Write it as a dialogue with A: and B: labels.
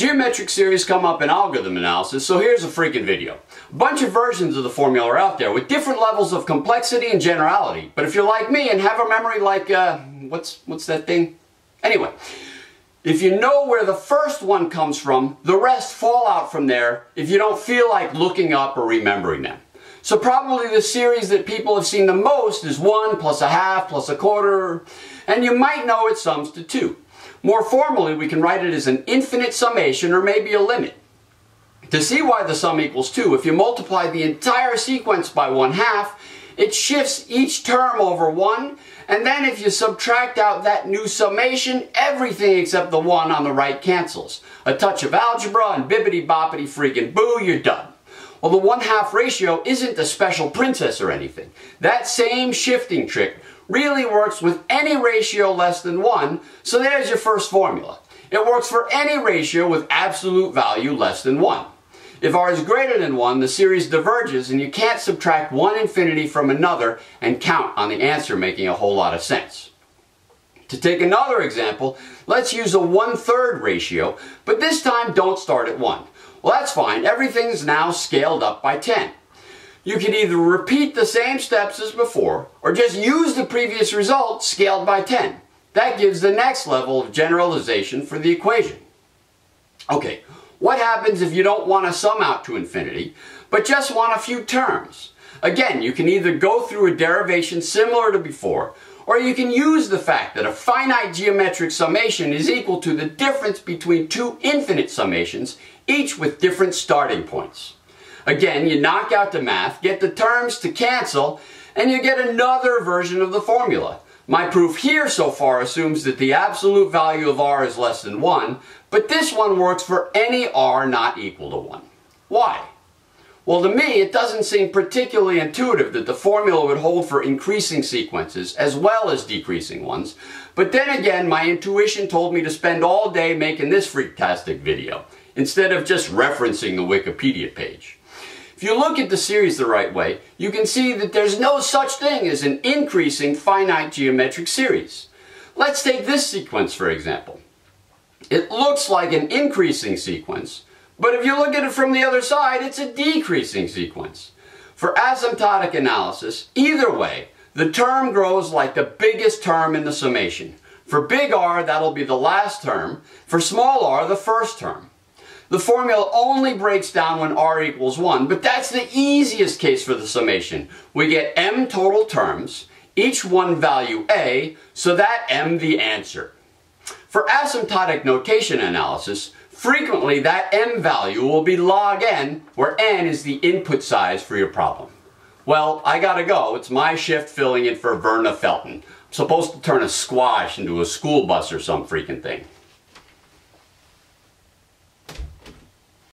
A: Geometric series come up in algorithm analysis, so here's a freaking video. A bunch of versions of the formula are out there with different levels of complexity and generality. But if you're like me and have a memory like, what's that thing? Anyway, if you know where the first one comes from, the rest fall out from there if you don't feel like looking up or remembering them. So probably the series that people have seen the most is 1 plus a half plus a quarter, and you might know it sums to 2. More formally, we can write it as an infinite summation or maybe a limit. To see why the sum equals 2, if you multiply the entire sequence by 1/2, it shifts each term over 1, and then if you subtract out that new summation, everything except the 1 on the right cancels. A touch of algebra and bibbity-boppity freaking boo, you're done. Well, the 1/2 ratio isn't a special princess or anything. That same shifting trick really works with any ratio less than 1, so there's your first formula. It works for any ratio with absolute value less than 1. If r is greater than 1, the series diverges and you can't subtract one infinity from another and count on the answer making a whole lot of sense. To take another example, let's use a 1/3 ratio, but this time don't start at 1. Well, that's fine. Everything's now scaled up by 10. You can either repeat the same steps as before, or just use the previous result scaled by 10. That gives the next level of generalization for the equation. Okay, what happens if you don't want to sum out to infinity, but just want a few terms? Again, you can either go through a derivation similar to before, or you can use the fact that a finite geometric summation is equal to the difference between two infinite summations, each with different starting points. Again, you knock out the math, get the terms to cancel, and you get another version of the formula. My proof here so far assumes that the absolute value of r is less than 1, but this one works for any r not equal to 1. Why? Well, to me, it doesn't seem particularly intuitive that the formula would hold for increasing sequences as well as decreasing ones, but then again, my intuition told me to spend all day making this freaktastic video, instead of just referencing the Wikipedia page. If you look at the series the right way, you can see that there's no such thing as an increasing finite geometric series. Let's take this sequence for example. It looks like an increasing sequence, but if you look at it from the other side, it's a decreasing sequence. For asymptotic analysis, either way, the term grows like the biggest term in the summation. For big R, that'll be the last term. For small r, the first term. The formula only breaks down when r equals 1, but that's the easiest case for the summation. We get m total terms, each one value a, so that m the answer. For asymptotic notation analysis, frequently that m value will be log n, where n is the input size for your problem. Well, I gotta go. It's my shift filling in for Verna Felton. I'm supposed to turn a squash into a school bus or some freaking thing.